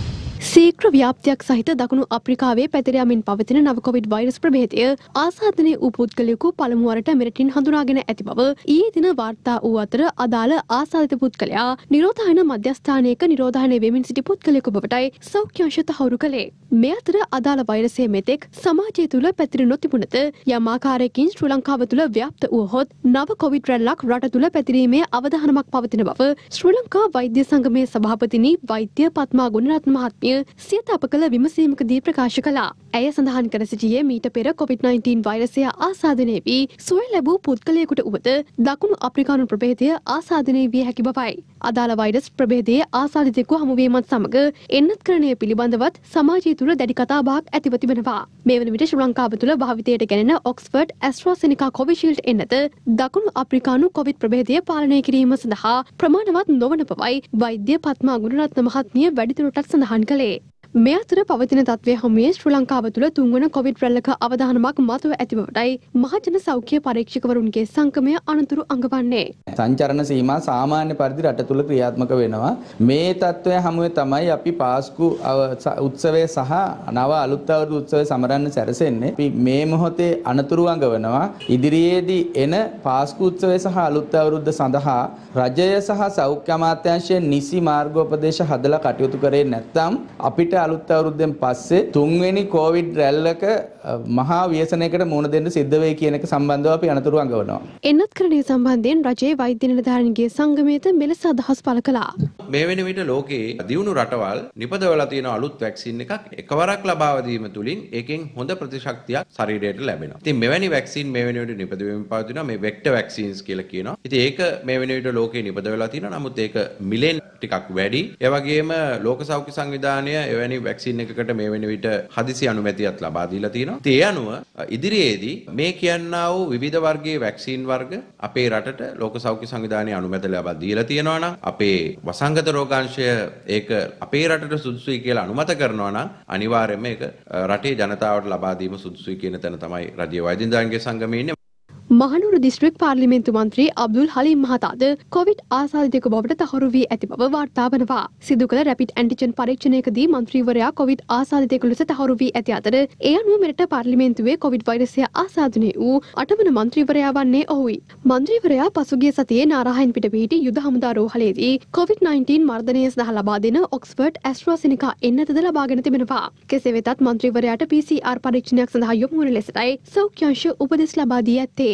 ශීඝ්‍ර ව්‍යාප්තියක් සහිත දකුණු අප්‍රිකාවේ පැතිර යමින් පවතින නව කොවිඩ් වෛරස් ප්‍රභේදය ආසාදනය වූ පුද්ගලයෙකු පළමු වරට මෙරටින් හඳුනාගෙන ඇති බව ඊයේ දින වාර්තා වූ අතර අදාළ ආසාදිත පුද්ගලයා නිරෝධායන මධ්‍යස්ථානයක නිරෝධායනය වෙමින් සිටි පුද්ගලයෙකු බවටයි සෞඛ්‍ය අංශ තහවුරු කළේ. මේ අතර අදාළ වෛරසය මෙතෙක් සමාජය තුළ පැතිර නොතිබුණද යම් ආකාරයකින් ශ්‍රී ලංකාව තුළ ව්‍යාප්ත වුවහොත් නව කොවිඩ් රැල්ලක් රට තුළ පැතිරීමේ අවධානමක් පවතින බව ශ්‍රී ලංකා වෛද්‍ය සංගමේ සභාපතිනි වෛද්‍ය පත්මා ගුණරත්න මහත්මිය සියත අප කළ විමසීමකදී ප්‍රකාශ කළා. ඇය සඳහන් කර සිටියේ මීට පෙර කොවිඩ් නයින්ටීන් වෛරසය ආසාදනය වී සුවය ලැබූ පුද්ගලයෙකුට උවද දකුණු අප්‍රිකානු ප්‍රභේදය ආසාදනය විය හැකි බවයි. අදාළ වෛරස් ප්‍රභේදයේ ආසාදිතෙකු හමුවීමත් සමග එන්නත්කරණය පිළිබඳවත් සමාජය තුළ දැඩි කතාබහක් ඇතිව තිබෙනවා. මේ වන විට ශ්‍රී ලංකාව තුළ භාවිතයට ගැනෙන ඔක්ස්ෆර්ඩ් ඇස්ට්‍රාසෙනිකා කොවිෂීල්ඩ් එන්නත දකුණු අප්‍රිකානු කොවිඩ් ප්‍රභේදය පාලනය කිරීම සඳහා ප්‍රමාණවත් නොවන බවයි වෛද්‍ය පත්මා ගුණරත්න මහත්මිය වැඩිදුරටත් සඳහන් කළේ. මේ අතර පවතින තත්ත්වය හමුවේ ශ්‍රී ලංකාව තුළ තුන්වන කොවිඩ් රැල්ලක අවධානමක් මතුව ඇති බවටයි මහජන සෞඛ්‍ය පරීක්ෂකවරුන්ගේ සංගමය අනතුරු අඟවන්නේ. සංචරණ සීමා සාමාන්‍ය පරිදි රට තුළ ක්‍රියාත්මක වෙනවා. මේ තත්ත්වය හමුවේ තමයි අපි පාස්කු උත්සවය සහ නව අලුත් අවුරුදු උත්සවය සමරන්න සැරසෙන්නේ. අපි මේ මොහොතේ අනතුරු අඟවනවා. ඉදිරියේදී එන පාස්කු උත්සවය සහ අලුත් අවුරුද්ද සඳහා රජය සහ සෞඛ්‍ය අමාත්‍යාංශය නිසි මාර්ගෝපදේශ හදලා කටයුතු කරේ නැත්නම් අපිට අලුත් අවුරුද්දෙන් පස්සේ තුන්වෙනි කොවිඩ් රැල්ලක මහා ව්‍යසනයකට මුහුණ දෙන්න සිද්ධ වෙයි කියන එක සම්බන්ධව අපි අනතුරු අඟවනවා. එන්නත්කරණය සම්බන්ධයෙන් රජයේ වෛද්‍ය නිලධාරීන්ගේ සංගමයේද මෙලෙස අදහස් පළ කළා. මේ වෙන විට ලෝකයේ දියුණු රටවල් නිපදවලා තියෙන අලුත් වැක්සින් එකක් එකවරක් ලබා දීම තුලින් ඒකෙන් හොඳ ප්‍රතිශක්තියක් ශරීරයට ලැබෙනවා. ඉතින් මෙවැනි වැක්සින් මේ වෙන විට නිපදවීම පවතිනවා. මේ වෙක්ටර් වැක්සින්ස් කියලා කියනවා. ඉතින් ඒක මේ වෙන විට ලෝකයේ නිපදවලා තියෙනවා. නමුත් ඒක මිලෙන් ටිකක් වැඩි. ඒ වගේම ලෝක සෞඛ්‍ය සංවිධානය එවැනි වැක්සින් එකකට මේ වෙන විට හදිසි අනුමැතියක් ලබා දීලා තියෙනවා. ඒ අනුව ඉදිරියේදී මේ කියන්නා වූ විවිධ වර්ගයේ වැක්සින් වර්ග අපේ රටට ලෝක සෞඛ්‍ය සංවිධානයේ අනුමැතිය ලබා දීලා තියෙනවා නම් අපේ වසංගත රෝගාංශය ඒක අපේ රටට සුදුසුයි කියලා අනුමත කරනවා නම් අනිවාර්යයෙන්ම ඒක රටේ ජනතාවට ලබා දීම සුදුසුයි කියන තැන තමයි රජයේ වෛද්‍ය නිලධාරීන්ගේ සංගමයේ ඉන්නේ. මහනුවර දිස්ත්‍රික් පාර්ලිමේන්තු මන්ත්‍රී අබ්දුල් හලීම් මහතාද කොවිඩ් ආසාදිතයෙකු බවට තහවුරු වී ඇති බව වාර්තා වනවා. සිදු කළ රැපිඩ් ඇන්ටිජන් පරීක්ෂණයකදී මන්ත්‍රීවරයා කොවිඩ් ආසාදිතයෙකු ලෙස තහවුරු වී ඇති අතර ඒ අනුව මෙරට පාර්ලිමේන්තුවේ කොවිඩ් වෛරසය ආසාදනය වූ අටවන මන්ත්‍රීවරයා වන්නේ ඔහුයි. මන්ත්‍රීවරයා පසුගිය සතියේ නාරායන් පිට පිහිටි යුද හමුදා රෝහලේදී කොවිඩ් නයින්ටීන් මර්ධනය සඳහා ලබා දෙන ඔක්ස්ෆර්ඩ් ඇස්ට්‍රාසෙනිකා එන්නතද ලබාගෙන තිබෙනවා. කෙසේ වෙතත් මන්ත්‍රීවරයාට පී සී ආර් පරීක්ෂණයක් සඳහා යොමු වන ලෙසටයි සෞඛ්‍ය අංශ උපදෙස් ලබා දී ඇත්තේ.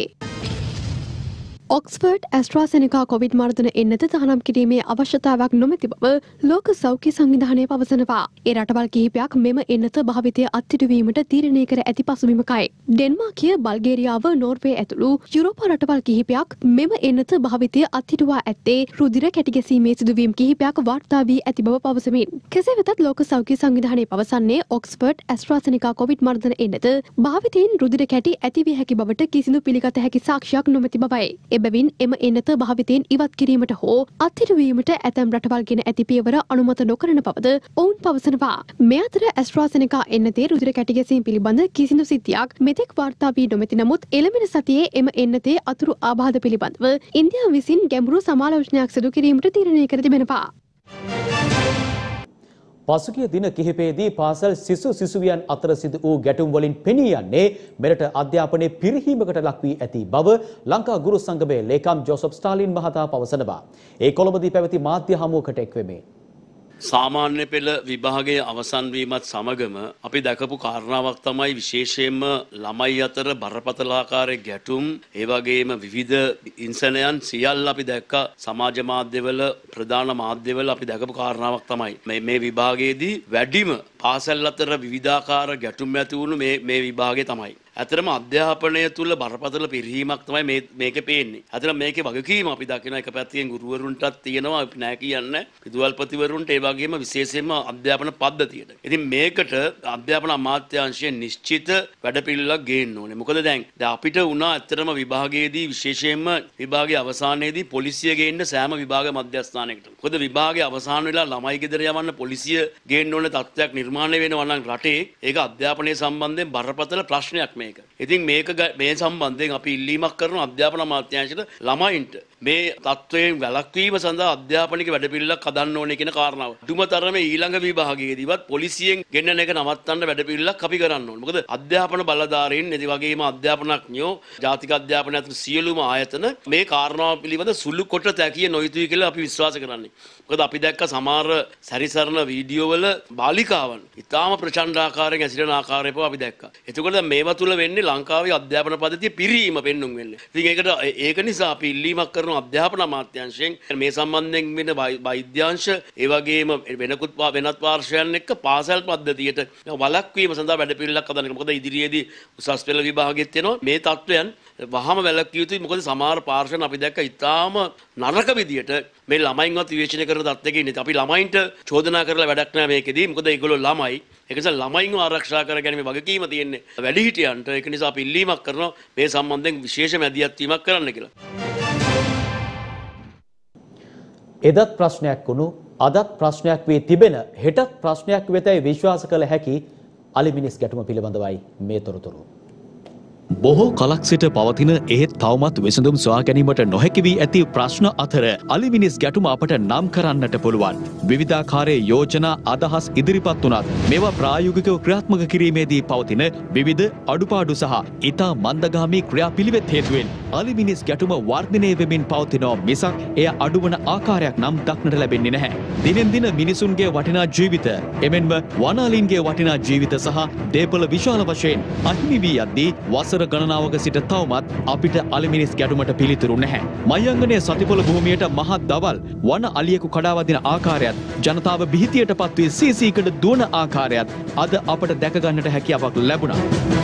ඔක්ස්ෆර්ඩ් ඇස්ට්‍රාසෙනිකා කොවිඩ් මර්ධන එන්නත තහනම් කිරීමේ අවශ්‍යතාවක් නොමැති බව ලෝක සෞඛ්‍ය සංවිධානය පවසනවා. ඒ රටවල් කිහිපයක් මෙම එන්නත භාවිතය අත්හිටුවීමට තීරණය කර ඇති පසුබිමකයි. ඩෙන්මාර්කය, බල්ගේරියාව, නෝර්වේ ඇතුළු යුරෝපා රටවල් කිහිපයක් මෙම එන්නත භාවිතය අත්හිටුවා ඇත්තේ රුධිර කැටිගැසීමේ සිදුවීම් කිහිපයක් වාර්තා වී ඇති බව පවසමින්. කෙසේ වෙතත් ලෝක සෞඛ්‍ය සංවිධානය පවසන්නේ ඔක්ස්ෆර්ඩ් ඇස්ට්‍රාසෙනිකා කොවිඩ් මර්ධන එන්නත භාවිතයෙන් රුධිර කැටි ඇතිවිය හැකි බවට කිසිදු පිළිගත හැකි සාක්ෂියක් නොමැති බවයි. එබැවින් එම එන්නත භාවිතයෙන් ඉවත් කිරීමට හෝ අත්හිටුවීමට ඇතැම් රටවල් ගෙන ඇති පියවර අනුමත නොකරන බවද ඔවුන් පවසනවා. මේ අතර ඇස්ට්‍රාසෙනිකා එන්නතේ රුධිර කැටිගැසීම් පිළිබඳ කිසිදු සිද්ධියක් මෙතෙක් වාර්තා වී නොමැති නමුත් එළඹෙන සතියේ එම එන්නතේ අතුරු ආබාධ පිළිබඳව ඉන්දියාව විසින් ගැඹුරු සමාලෝචනයක් සිදු කිරීමට තීරණය කර තිබෙනවා. පසුගිය දින කිහිපයේදී පාසල් සිසු සිසුවියන් අතර සිදු වූ ගැටුම් වලින් පෙනී යන්නේ මෙරට අධ්‍යාපනයේ පිරිහීමකට ලක් වී ඇති බව ලංකා ගුරු සංගමයේ ලේකම් ජෝසප් ස්ටාලින් මහතා පවසනවා. ඒ කොළඹදී පැවති මාධ්‍ය හමුවකට එක්වෙමින් සාමාන්‍ය පෙළ විභාගයේ අවසන් වීමත් සමගම අපි දැකපු කාරණාවක් තමයි විශේෂයෙන්ම ළමයි අතර බරපතල ආකාරයේ ගැටුම් ඒ වගේම විවිධ ඉන්සනයන් සියල්ල අපි දැක්කා සමාජ මාධ්‍යවල ප්‍රධාන මාධ්‍යවල අපි දැකපු කාරණාවක් තමයි මේ මේ විභාගයේදී වැඩිම පාසල් අතර විවිධාකාර ගැටුම් ඇති වුණු මේ මේ විභාගය තමයි. ඇතරම අධ්‍යාපනය තුළ බරපතල පිරිහීමක් තමයි මේ මේකේ පේන්නේ. ඇතර මේකේ වගකීම අපි දකින එක පැත්තකින් ගුරුවරුන්ටත් තියෙනවා අපි නෑ කියන්නේ. විදුහල්පතිවරුන්ට ඒ වගේම විශේෂයෙන්ම අධ්‍යාපන පද්ධතියට. ඉතින් මේකට අධ්‍යාපන අමාත්‍යාංශය නිශ්චිත වැඩපිළිවෙලක් ගේන්න ඕනේ. මොකද දැන් දැන් අපිට වුණා ඇතරම විභාගයේදී විශේෂයෙන්ම විභාගයේ අවසානයේදී පොලිසිය ගේන්න සෑම විභාග මධ්‍යස්ථානයකට. මොකද විභාගයේ අවසාන වෙලා ළමයි ගෙදර යවන්න පොලිසිය ගේන්න ඕනේ තත්ත්වයක් නිර්මාණය වෙනවා නම් රටේ ඒක අධ්‍යාපනය සම්බන්ධයෙන් බරපතල ප්‍රශ්නයක් මේ. එක. ඉතින් මේක මේ සම්බන්ධයෙන් අපි ඉල්ලීමක් කරන අධ්‍යාපන අමාත්‍යාංශයට ළමයින්ට මේ තත්ත්වයෙන් වැළැක්වීම සඳහා අධ්‍යාපනික වැඩපිළිවෙලක් හදන්න ඕනේ කියන කාරණාව. දුමතරමේ ඊළඟ විභාගයේදීවත් පොලිසියෙන් ගෙන්නන එක නවත්තන්න වැඩපිළිවෙලක් අපි කරන්න ඕනේ. මොකද අධ්‍යාපන බලධාරීන් එදි වගේම අධ්‍යාපනඥයෝ ජාතික අධ්‍යාපන ඇතුළු සියලුම ආයතන මේ කාරණාව පිළිබඳ සුළු කොට තැකිය නොයුතුයි කියලා අපි විශ්වාස කරන්නේ. මොකද අපි දැක්ක සමහර සැරිසරන වීඩියෝ වල බාලිකාවන් ඉතාම ප්‍රචණ්ඩ ආකාරයෙන් ඇසිරෙන ආකාරය පවා අපි දැක්කා. එතකොට මේවා තුල වෙන්නේ ලංකාවේ අධ්‍යාපන පද්ධතිය පිරීම පෙන්නුම් වෙන්නේ. ඉතින් ඒකට ඒක නිසා අපි ඉල්ලීමක් කරන අධ්‍යාපන අමාත්‍යාංශයෙන් මේ සම්බන්ධයෙන් වෙන වෛද්‍යාංශ ඒ වගේම වෙනකුත් වෙනත් පාර්ශවයන් එක්ක පාසල් පද්ධතියට වළක්වීම සඳහා වැඩපිළිවෙලක් හදන්න. මොකද ඉදිරියේදී උසස් පෙළ විභාගෙත් එනවා. මේ තත්ත්වයන් වහම වැළැක්විය යුතුයි. මොකද සමහර පාර්ශවයන් අපි දැක්ක ඉතාම නරක විදියට මේ ළමයින්වත් විවේචනය කරන තත්ත්වයක ඉන්නේ. අපි ළමයින්ට චෝදනා කරලා වැඩක් නැහැ මේකෙදී. මොකද ඒගොල්ලෝ ළමයි. ඒක නිසා ළමයින්ව ආරක්ෂා කර ගැනීම වගකීම තියෙන්නේ වැඩිහිටියන්ට. ඒක නිසා අපි ඉල්ලීමක් කරනවා මේ සම්බන්ධයෙන් විශේෂ මැදිහත් වීමක් කරන්න කියලා. එදත් ප්‍රශ්නයක් වුණු අදත් ප්‍රශ්නයක් වී තිබෙන හෙටත් ප්‍රශ්නයක් වෙතයි විශ්වාස කළ හැකි අලිමිනිස් ගැටුම පිළිබඳවයි මේ තොරතුරු. බොහෝ කලක් සිට පවතින එහෙත් තවමත් විසඳුම් සොයා ගැනීමට නොහැකි වී ඇති ප්‍රශ්න අතර අලිමිනිස් ගැටුම අපට නම් කරන්නට පුළුවන්. විවිධාකාරයේ යෝජනා අදහස් ඉදිරිපත් වුණත් මේවා ප්‍රායෝගිකව ක්‍රියාත්මක කිරීමේදී පවතින විවිධ අඩුපාඩු සහ ඉතා මන්දගාමී ක්‍රියාපිළිවෙත් හේතුවෙන් අලිමිනිස් ගැටුම වර්ධනය වෙමින් පවතිනවා මිසක් එය අඩුවන ආකාරයක් නම් දක්නට ලැබෙන්නේ නැහැ. දිනෙන් දින මිනිසුන්ගේ වටිනා ජීවිත එමෙන්ම වනාලීන්ගේ වටිනා ජීවිත සහ දේපල විශාල වශයෙන් අහිමි වී යද්දී වසර ගණනාවක සිට තවමත් අපිට අලිමිනිස් ගැටුමට පිළිතුරු නැහැ. මහියංගනයේ සතිපොළ භූමියට මහත් දවල් වන අලියෙකු කඩා වදින ආකාරයත් ජනතාව බිහිතියට පත්වී සීසීකට දුවන ආකාරයත් අද අපට දැක ගන්නට හැකියාවක් ලැබුණා.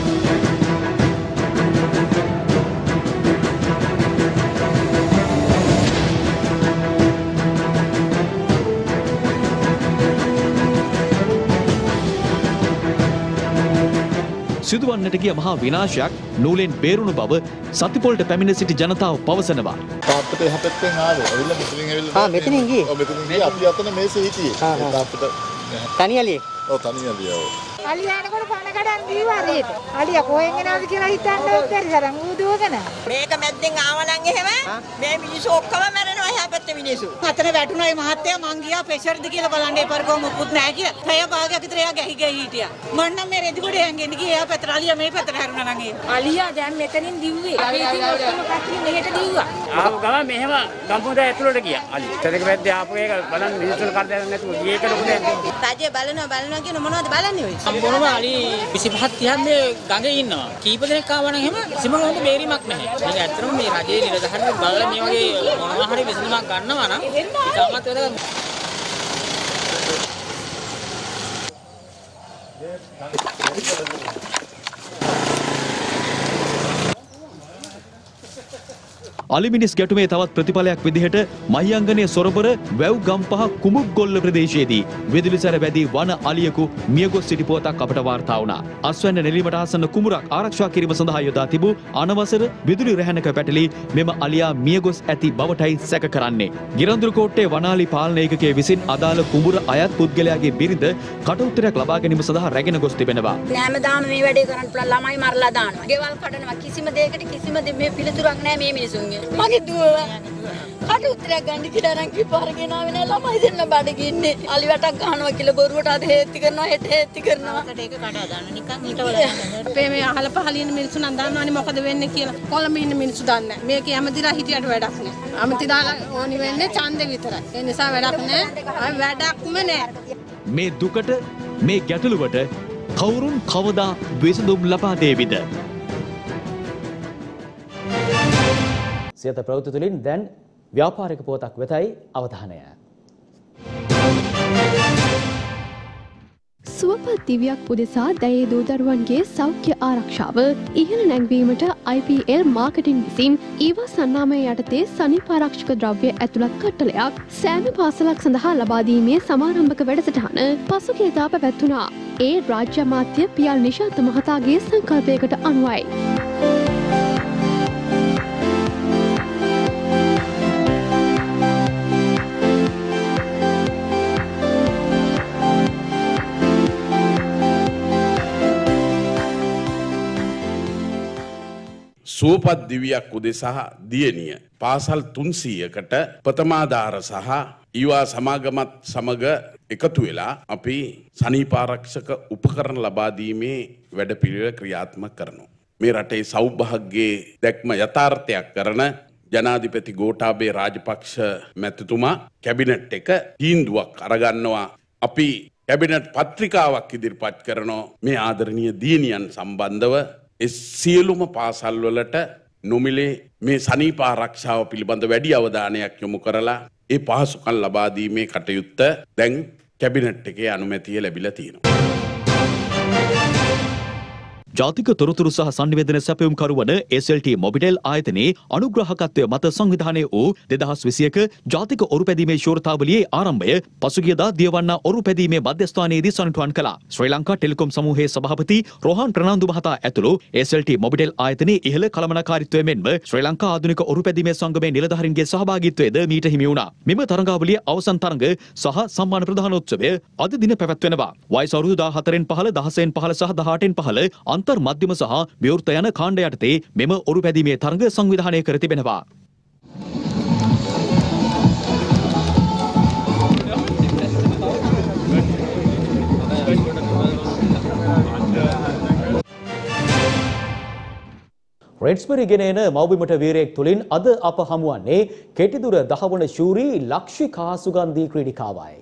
සිදුවන්නට ගිය මහා විනාශයක් නූලෙන් බේරුණු බව සතිපොළට පැමිණ සිටි ජනතාව පවසනවා. තාත්තට එහා පැත්තෙන් ආවේ. ඇවිල්ලා මෙතනින් ඇවිල්ලා. ආ මෙතනින් ගියේ. ඔව් මෙතනින් ගියේ. අපි අතන මේසේ හිටියේ. තාත්තට තනියලියේ. ඔව් තනියලියේ. ඔව්. අලියානකොට පණ කඩන් දීවා රේට. අලියා කොහෙන් එනවද කියලා හිතන්න බැරි තරම් ඌදුවගෙන. මේක මැද්දෙන් ආවනම් එහෙම මේ මිනිස්සු ඔක්කොම මැරෙනවා එහා පැත්තේ මිනිස්සු. අතන වැටුණා මේ මහත්තයා මං ගියා ප්‍රෙෂර්ද කියලා බලන්න ඒ පරිකෝ මොකුත් නැහැ කියලා. පැය භාගයක් විතර එයා ගැහි ගැහි හිටියා. මං නම් මේ රෙදිගොඩ හැංගෙන්න ගියේ එහා පැත්තට අලියා මේ පැත්තට හැරුණා නම් ඒ. අලියා දැන් මෙතනින් දිව්වේ. අපි ඉතින් ඔක්කොම කට්ටිය මෙහෙට දිව්වා. ආව ගම මෙහෙම ගම්පොද ඇතුළට ගියා. අලි. තරක වැද්දේ ආපු එක බලන්න මිනිස්සුන් කරදරයක් නැතුව ගියේ ඒක ලොකු දෙයක්. රජේ බලනවා බලනවා කියන මොනවද බලන්නේ ඔය? සම්පූර්ණම අලි විසිපහක් තිහක් මේ ගඟේ ඉන්නවා. කීප දෙනෙක් ආවනම් එහෙම කිසිම හොඳ බේරීමක් නැහැ. මේක ඇත්තටම මේ රජයේ නිලධාරීන් බලලා මේ වගේ මොනවා හරි විසඳුමක් ගන්නවා නම් ඉතාමත් වැදගත්. අලිමිනිස් ගැටුමේ තවත් ප්‍රතිඵලයක් විදිහට මහියංගනයේ සොරබර වැව් ගම්පහ කුඹුගොල්ල ප්‍රදේශයේදී විදුලි සැර වැදී වන අලියෙකු මියගොස් සිටි පුවතක් අපට වාර්තා වුණා. අස්වැන්න නෙලීමට ආසන්න කුඹුරක් ආරක්ෂා කිරීම සඳහා යොදා තිබූ අනවසර විදුලි රැහැනක පැටලී මෙම අලියා මියගොස් ඇති බවටයි සැක කරන්නේ. ගිරන්දුරුකෝට්ටේ වනාලි පාලන ඒකකයේ විසින් අදාළ කුඹුර අයත් පුද්ගලයාගේ බිරිඳ කට උත්තරයක් ලබා ගැනීම සඳහා රැගෙන ගොස් තිබෙනවා. හැමදාම මේ වැඩේ කරන්න පුළුවන් ළමයි මරලා දානවා. ගෙවල් කඩනවා. කිසිම දෙයකට කිසිම මේ පිළිතුරක් නැහැ මේ මිනිසුන්ගේ. මගේ දුව කට උත්තරයක් ගන්න කියලා අරන් කිපාර ගෙනාවේ නෑ ළමයි දෙන්න බඩගින්නේ. අලි වැටක් ගහනවා කියලා බොරුවට අද හේත්ති කරනවා හෙට හේත්ති කරනවා. ඒක කඩා දාන්න නිකන් හිටවල යනවා. අපේ මේ අහල පහල ඉන්න මිනිස්සු නම් දන්නවනේ මොකද වෙන්නේ කියලා. කොළඹ ඉන්න මිනිස්සු දන්නේ නෑ. මේක ඇමතිලා හිටියට වැඩක් නෑ. ඇමති දාලා ඕනි වෙන්නේ ඡන්දෙ විතරයි. ඒ නිසා වැඩක් නෑ. වැඩක්ම නෑ. මේ දුකට මේ ගැටලුවට කවුරුන් කවදා විසඳුම් ලබා දේවිද? සියත ප්‍රවෘත්ති තුළින් දැන් ව්‍යාපාරික පුවතක් වෙතයි අවධානය. සුවපත් දිවියක් පුදෙසා දැයේ දූ දරුවන්ගේ සෞඛ්‍ය ආරක්ෂාව ඉහළ නැංවීමට I P L මාකටිං විසින් ඊවා සන්නාමය යටතේ සනීප ආරක්ෂක ද්‍රව්‍ය ඇතුළත් කට්ටලයක් සෑම පාසලක් සඳහා ලබා දීමේ සමාරම්භක වැඩසටහන පසුගියදා පැවැත්වුණා. ඒ රාජ්‍ය අමාත්‍ය පියල් නිශාන්ත මහතාගේ සංකල්පයකට අනුවයි. සුවපත් දිවියක් උදෙසා දියණිය පාසල් තුන්සීයකට ප්‍රථමාධාර සහ ඊවා සමාගමත් සමග එකතු වෙලා අපි සනීපාරක්ෂක උපකරණ ලබා දීමේ වැඩපිළිවෙල ක්‍රියාත්මක කරනවා. මේ රටේ සෞභාග්‍යයේ දැක්ම යථාර්ථයක් කරන ජනාධිපති ගෝඨාභය රාජපක්ෂ මැතිතුමා කැබිනට් එක තීන්දුවක් අරගන්නවා. අපි කැබිනට් පත්‍රිකාවක් ඉදිරිපත් කරනවා මේ ආදරණීය දියණියන් සම්බන්ධව ඒ සියලුම පාසල් වලට නොමිලේ මේ සනීප ආරක්ෂාව පිළිබඳ වැඩි අවධානයක් යොමු කරලා ඒ පහසුකම් ලබා දීමේ කටයුත්ත දැන් කැබිනට් එකේ අනුමැතිය ලැබිලා තියෙනවා. ජාතික තොරතුරු සහ සංනිවේදන සැපයුම්කරු වන එස් එල් ටී මොබිටෙල් ආයතනයේ අනුග්‍රහකත්වය මත සංවිධානය වූ දෙදහස් විසියක ජාතික ඔරුපැදීමේ ශෝරතාවලියේ ආරම්භය පසුගියදා දියවන්න ඔරුපැදීමේ මධ්‍යස්ථානයේදී සනිටුවන් කළා. ශ්‍රී ලංකා ටෙලිකොම් සමූහයේ සභාපති රෝහන් ප්‍රනාන්දු මහතා ඇතුළු එස් එල් ටී මොබිටෙල් ආයතනයේ ඉහළ කළමනාකාරීත්වය මෙන්ම ශ්‍රී ලංකා ආධුනික ඔරුපැදීමේ සංගමේ නිලධාරීන්ගේ සහභාගීත්වයද මීට හිමි වුණා. මෙම තරඟාවලියේ අවසන් තරඟ සහ සම්මාන ප්‍රදානෝත්සවය අද දින පැවැත්වෙනවා. වයස අවුරුදු දාහතරෙන් පහළ, දහසෙන් පහළ සහ දහඅටෙන් පහළ අන්තර් මධ්‍යම සහ විවෘත යන කාණ්ඩ යටතේ මෙම ඔරුපැදීමේ තරඟ සංවිධානය කර තිබෙනවා. රෙඩ්ස්බරි ගෙන එන මව්බිමට වීරයෙක් තුලින් අද අප හමුවන්නේ කෙටිදුර දහවන ශූරී ලක්ෂිකා සුගන්ධී ක්‍රීඩිකාවයි.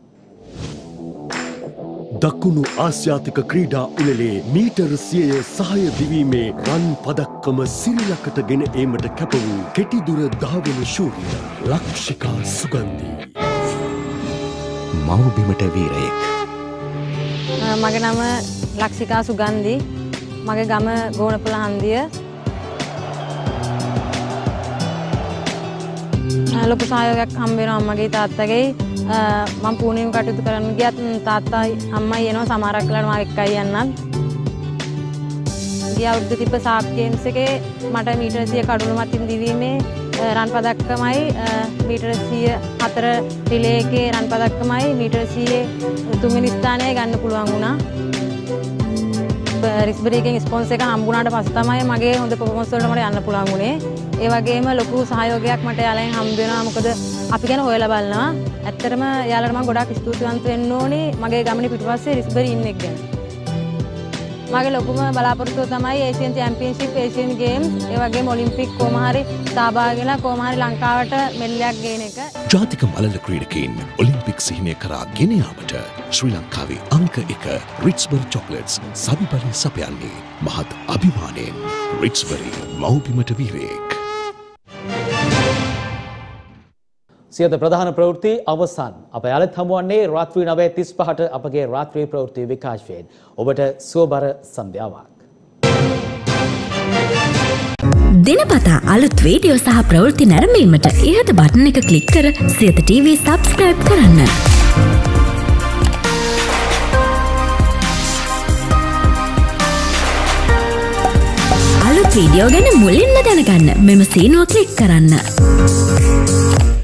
දකුණු ආසියාතික ක්‍රීඩා උළෙලේ මීටර් සියය සහය දිවීමේ රන් පදක්කම සිරිලකට ගෙන ඒමට කැප වූ කෙටිදුර ධාවන ශූරිය ලක්ෂිකා සුගන්ධී. මව්බිමට වීරයෙක්. මගේ නම ලක්ෂිකා සුගන්ධී. මගේ ගම ගෝනපොළ හන්දිය. ලොකු සහයෝගයක් හම්බ වෙනවා අම්මගේ තාත්තගේ. මම පුණේම කටයුතු කරන්න ගියත් තාත්තයි අම්මයි එනවා සමහරක් වෙලාවට මාව එක්කයි යන්නත්. ගිය අවුරුද්ද තිබ්බ සාප් ගේම්ස් එකේ මට මීටර සිය කඩුළු මතින් දිවීමේ රන් පදක්කමයි මීටර සිය හතර රිලේ එකේ රන් පදක්කමයි මීටර සියයේ තුන්වෙනි ස්ථානයයි ගන්න පුළුවන් වුණා. රිස්බරි එකෙන් ස්පොන්සර් එක හම්බුණාට පස්සේ තමයි මගේ හොඳ පර්ෆෝමන්ස් වලට මට යන්න පුළුවන් වුණේ. ඒ වගේම ලොකු සහයෝගයක් මට යාළුවෙන් හම්බ වෙනවා. මොකද අපි ගැන හොයලා බලනවා. ඇත්තටම යාළුවට මම ගොඩාක් ස්තුතිවන්ත වෙන්න ඕනේ මගේ ගමනේ පිටපස්සේ රිස්බරි ඉන්න එක ගැන. මගේ ලොකුම බලාපොරොත්තුව තමයි ඒසියන් චැම්පියන්ෂිප්, ඒසියන් ගේම්ස්, ඒ වගේම ඔලිම්පික් කොහොම හරි සහභාගී වෙලා කොහොම හරි ලංකාවට මෙල්ලයක් ගේන එක. ජාතික මලල ක්‍රීඩකයින් ඔලිම්පික් සිහිනය කරා ගෙන යාමට ශ්‍රී ලංකාවේ අංක එක රිට්ස්බරි චොක්ලට්ස් සවිබලය සපයන්නේ මහත් අභිමානයෙන්. රිට්ස්බරි මව්බිමට වීරයෙක්. සියත ප්‍රධාන ප්‍රවෘත්ති අවසන්. අප යාලත් හමුවන්නේ රාත්‍රී නවය තිස් පහට අපගේ රාත්‍රී ප්‍රවෘත්ති විකාශයෙන්. ඔබට සුවබර සන්ධ්‍යාවක්. දිනපතා අලුත් වීඩියෝ සහ ප්‍රවෘත්ති නැරඹීමට ඉහත බටන් එක ක්ලික් කර සියත ටීවී සබ්ස්ක්‍රයිබ් කරන්න. අලුත් වීඩියෝ ගැන මුලින්ම දැනගන්න මෙම සීනුව ක්ලික් කරන්න.